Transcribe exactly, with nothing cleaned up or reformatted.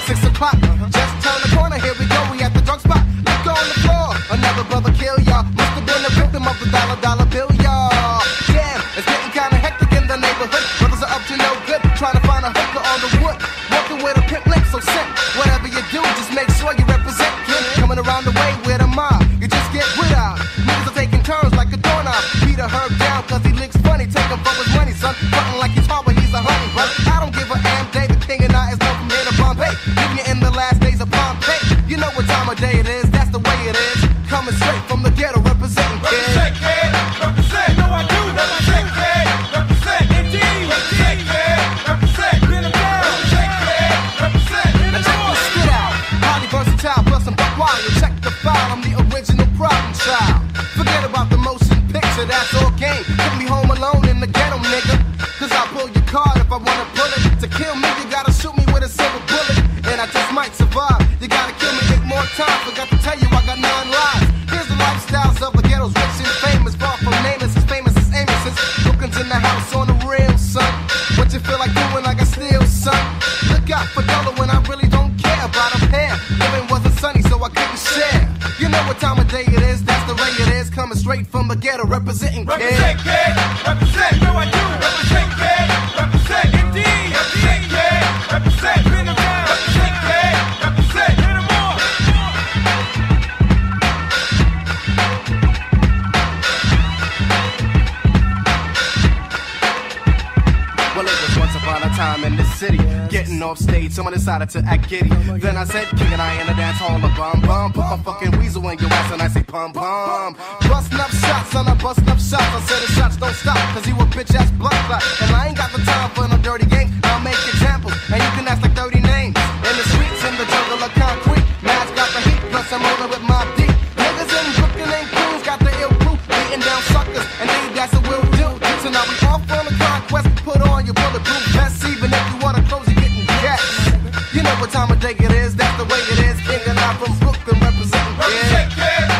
six o'clock. Just turn the corner, here we go, we at the drug spot. Look on the floor, another brother kill y'all. Must have been a victim of the dollar dollar bill, y'all. Damn, it's getting kinda hectic in the neighborhood. Brothers are up to no good, trying to find a hooker on the wood. Walking with a pimp link, so sick. Whatever you do, just make sure you represent, kid. Coming around the way with a mob, you just get rid of. Niggas are taking turns like a doorknob. Peter Herb down, cause he looks funny. Take him for his money, son. Frontin' like he's hard, but he's a honey. But I don't give a damn day. The king and I is known from here to Bombay. Living you in the last days of Pompeii. You know what time of day it is, that's the way it is. Coming straight from the ghetto, representing, kid. Represent, kid. Represent. You know I do. Represent, kid. Represent. Indeed. Represent, kid. Represent. Been a girl. Represent, kid. Represent. Now check this shit out. Highly versatile, plus I'm buck wild. Check the file, I'm the original problem child. Forget about the motion picture, that's all game. Put me home alone in the ghetto, nigga. Cause I'll pull your card if I wanna pull it. To kill me, you gotta shoot me with a silver bullet. And I just might survive. You gotta kill me eight more times. Forgot to tell you I got nine lives. Here's the lifestyles of the ghettos, rich and famous. Far from nameless, as famous as Amos's. Brookins in the house on the real, son. What you feel like doing like I steal, son? Look out for dollar when I really don't care about a pair. Living wasn't sunny, so I couldn't share. You know what time of day it is, that's the way it is. Coming straight from the ghetto, representing, kid. Represent, kid. Represent. You know I do. Represent, kid. Represent. Indeed. Represent, kid. Represent. Been a girl. Represent, kid. Represent. Been a more. Well, it was once upon a time in this city. Getting off stage, someone decided to act giddy. Then I said, King and I in the dance hall, a bum bum. Put my fucking weasel in your ass and I say pum pum. Bustin' up shots, son, I'm bustin' up shots. I said the shots don't stop, cause you a bitch ass blood clot. And I ain't got the time for no dirty game. I'll make examples, and you can ask like thirty names. In the streets, in the jungle of concrete. Mads got the heat, plus I'm rolling with my deep. Niggas in Brooklyn and Queens got the ill crew. Beating down suckers, and they that's what we'll do. So now we off on the conquest. Put on your bulletproof vest, even if you wanna close it, getting gas. You know what time of day it is, that's the way it is. King and I from Brooklyn representing, Represent, kid.